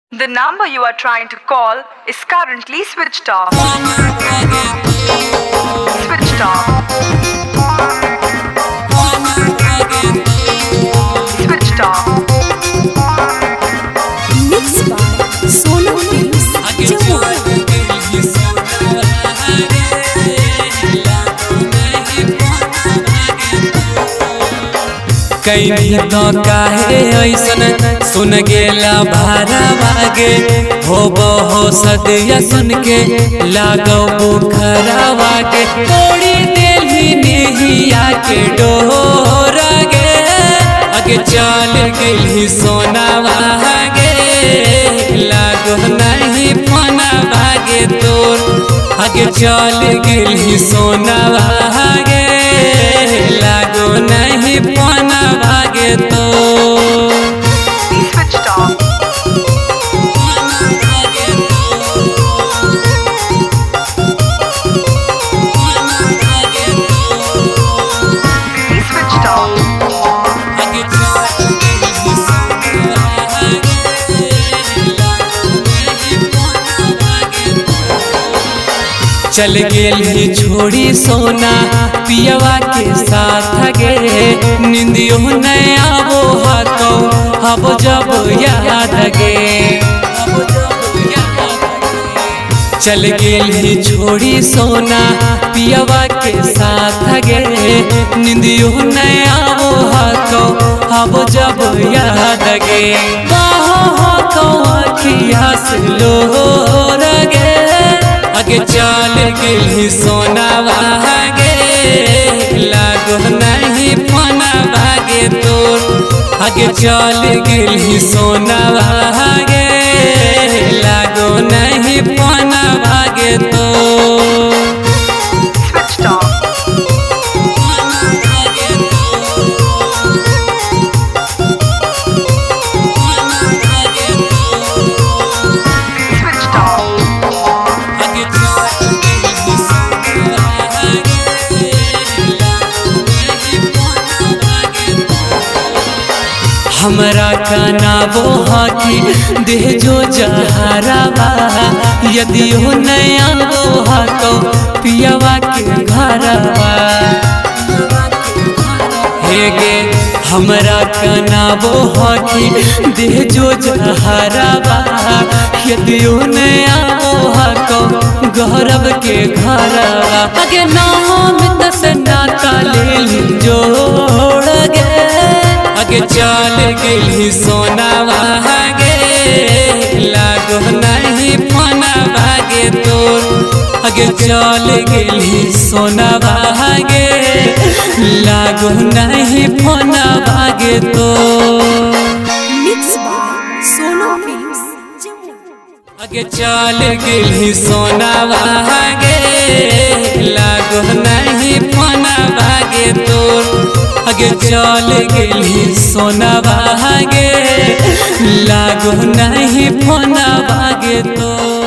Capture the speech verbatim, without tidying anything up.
The number you are trying to call is currently switched off. Switched off. Switched off. Mixed by Solo Films, Jammu. कहीं तो काहे ऐसन सुन गेला भारा बागे हो हो सदिया सुन के लागो बुखरा वागे तोड़ी देली निहिया के डोरा गे अगे चल गेली सोना वागे लागो नहीं पना भागे तोर अगे चल गेली सोना वागे लागो नहीं पना भागे तो Switched off. Switched off. चल गेली छोड़ी सोना पियवा के साथ गे निंदियो नया वो हाको अब जब याद गे चल गेली छोड़ी सोना पियवा के साथ गे निंदियो नया वो हाको अब जब याद गे बाहो हाको अखिया से लो रगे अगे चल गेली सोना वागे लागो नहीं पना भागे तोर अगे चल गेली सोना वागे लागो नहीं पना भागे तोर Switched off. Switched off. हमरा काना वो हाथी देह जो जहरावा यदि हो नया वो हाको पियवा के घरवा हे गे हमरा काना वो हाथी देह जो जहरावा यदि हो नया वो हाको गौरव के घरवा अगे नाम दस नाता ले जोड़ गे अगे चल गेली सोना वागे लागो नहीं पना भागे तोर अगे चल गेली सोना वागे लागो नहीं पना भागे तोर Mixed by Solo Films, Jammu. अगे चल गेली सोना वागे लागो नहीं पना भागे तोर अगे चल गेली सोना भागे लागो नहीं पना भागे तो।